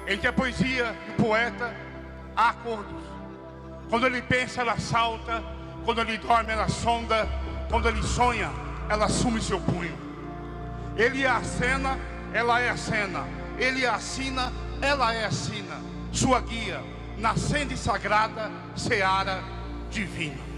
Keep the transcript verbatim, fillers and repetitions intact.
Entre a poesia e o poeta há acordos. Quando ele pensa, ela salta. Quando ele dorme, ela sonda. Quando ele sonha, ela assume seu punho. Ele acena, ela é a cena. Ele assina, ela é a sina. Sua guia, nascente e sagrada, seara divina.